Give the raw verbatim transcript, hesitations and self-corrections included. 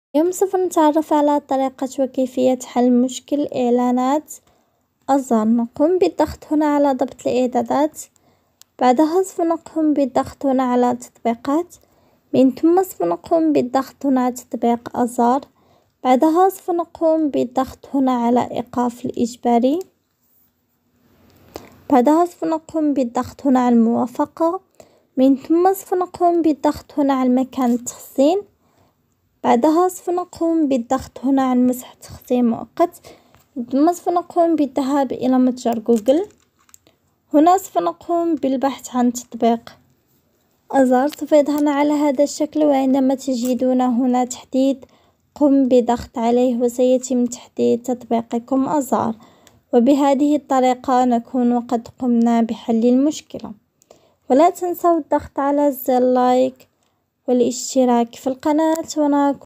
اليوم سوف نتعرف على طريقة وكيفية حل مشكل إعلانات أزهر. نقوم بالضغط هنا على ضبط الإعدادات، بعدها سوف نقوم بالضغط هنا على تطبيقات، من ثم سوف نقوم بالضغط هنا على تطبيق أزهر، بعدها سوف نقوم بالضغط هنا على إيقاف الإجباري، بعدها سوف نقوم بالضغط هنا على الموافقة، من ثم سوف نقوم بالضغط هنا على مكان التخزين، بعدها سوف نقوم بالضغط هنا على مسح تخزين مؤقت، ثم سوف نقوم بالذهاب إلى متجر جوجل. هنا سوف نقوم بالبحث عن تطبيق أزهر، سوف يظهر على هذا الشكل، وعندما تجدون هنا تحديد قم بضغط عليه وسيتم تحديد تطبيقكم أزهر. وبهذه الطريقة نكون قد قمنا بحل المشكلة. ولا تنسوا الضغط على زر لايك والاشتراك في القناة، ونراكم